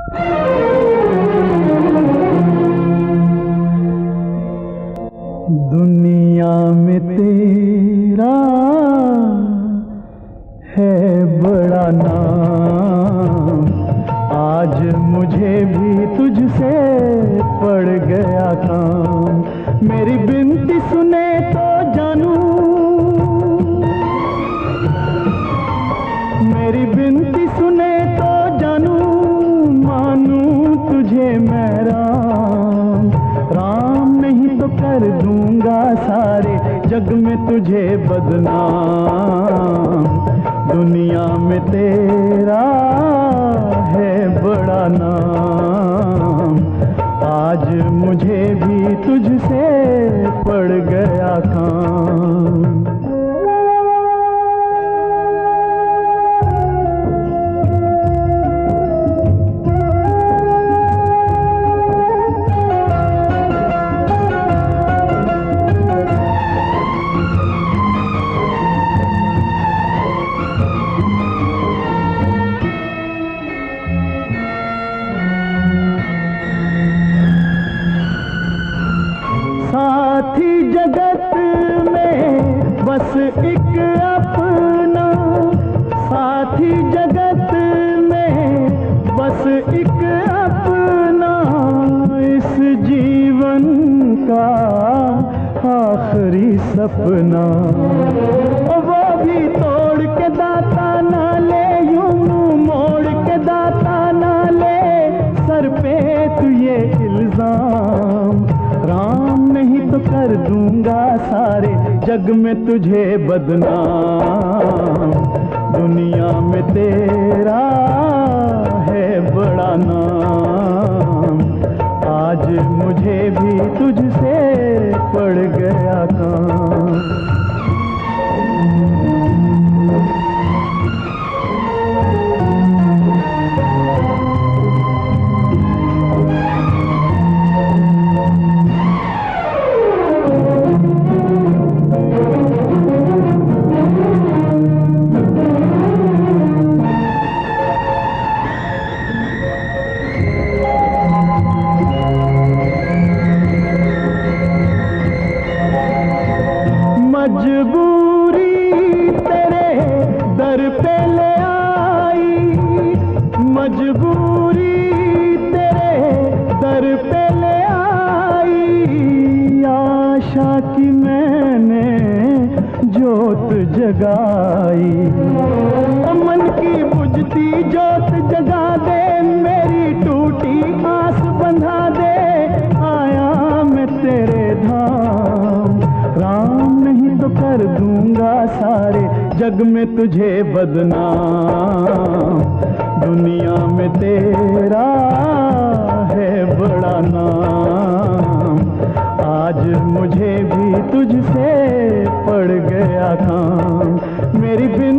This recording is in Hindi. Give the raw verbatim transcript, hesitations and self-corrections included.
दुनिया में तेरा है बड़ा नाम, आज मुझे भी तुझसे पड़ गया काम। मेरी बिनती सुने तो जानू, मेरी बिनती सुने तो जानू, मानू तुझे मैं राम। राम नहीं तो कर दूंगा सारे जग में तुझे बदनाम। दुनिया में तेरा है बड़ा नाम, आज मुझे भी तुझसे पड़ गया काम। साथी जगत में बस एक अपना, साथी जगत में बस एक अपना, इस जीवन का आखिरी सपना। वो भी तोड़ के दाता ना ले, यूं मोड़ के दाता ना ले, सर पे तू ये इल्जाम। राम नहीं तो कर दूंगा सारे जग में तुझे बदनाम। दुनिया में तेरा है बड़ा नाम, आज मुझे भी तुझसे पड़ गया काम। मजबूरी तेरे दर पे ले आई, मजबूरी तेरे दर पे ले आई। आशा की मैंने जोत जगाई, मन की बुझती जोत जगा दे, मेरी टूटी आस बंधा दे। आया मैं तेरे धाम, राम नहीं तो कर दूंगा सारे जग में तुझे बदनाम। दुनिया में तेरा है बड़ा नाम, आज मुझे भी तुझसे पड़ गया काम। मेरी बिन